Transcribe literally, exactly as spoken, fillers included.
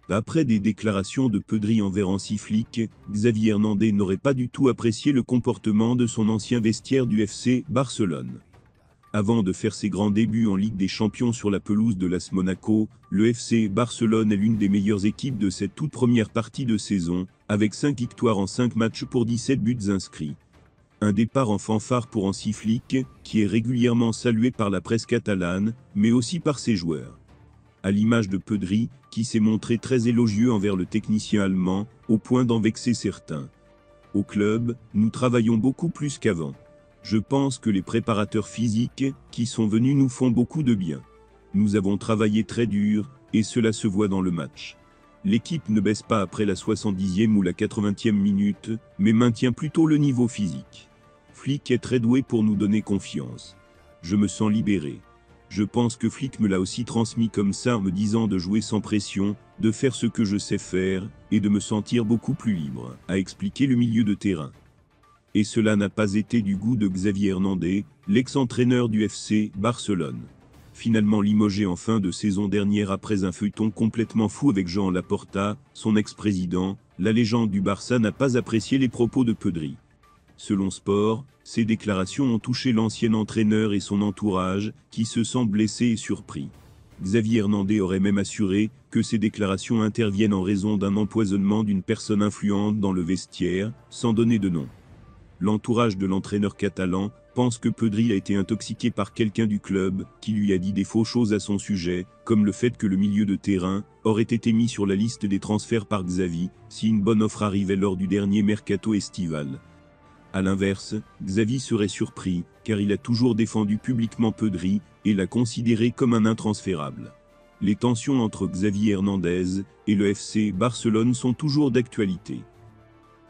Après des déclarations de Pedri envers Hansi Flick, Xavi Hernandez n'aurait pas du tout apprécié le comportement de son ancien vestiaire du F C Barcelone. Avant de faire ses grands débuts en Ligue des Champions sur la pelouse de l'A S Monaco, le F C Barcelone est l'une des meilleures équipes de cette toute première partie de saison, avec cinq victoires en cinq matchs pour dix-sept buts inscrits. Un départ en fanfare pour Hansi Flick, qui est régulièrement salué par la presse catalane, mais aussi par ses joueurs. À l'image de Pedri, qui s'est montré très élogieux envers le technicien allemand, au point d'en vexer certains. Au club, nous travaillons beaucoup plus qu'avant. Je pense que les préparateurs physiques, qui sont venus nous font beaucoup de bien. Nous avons travaillé très dur, et cela se voit dans le match. L'équipe ne baisse pas après la soixante-dixième ou la quatre-vingtième minute, mais maintient plutôt le niveau physique. Flick est très doué pour nous donner confiance. Je me sens libéré. Je pense que Flick me l'a aussi transmis comme ça en me disant de jouer sans pression, de faire ce que je sais faire, et de me sentir beaucoup plus libre, a expliqué le milieu de terrain. Et cela n'a pas été du goût de Xavi Hernandez, l'ex-entraîneur du F C Barcelone. Finalement limogé en fin de saison dernière après un feuilleton complètement fou avec Joan Laporta, son ex-président, la légende du Barça n'a pas apprécié les propos de Pedri. Selon Sport, ces déclarations ont touché l'ancien entraîneur et son entourage, qui se sent blessés et surpris. Xavi Hernandez aurait même assuré que ces déclarations interviennent en raison d'un empoisonnement d'une personne influente dans le vestiaire, sans donner de nom. L'entourage de l'entraîneur catalan pense que Pedri a été intoxiqué par quelqu'un du club, qui lui a dit des fausses choses à son sujet, comme le fait que le milieu de terrain aurait été mis sur la liste des transferts par Xavi, si une bonne offre arrivait lors du dernier mercato estival. A l'inverse, Xavi serait surpris, car il a toujours défendu publiquement Pedri, et l'a considéré comme un intransférable. Les tensions entre Xavi Hernandez et le F C Barcelone sont toujours d'actualité.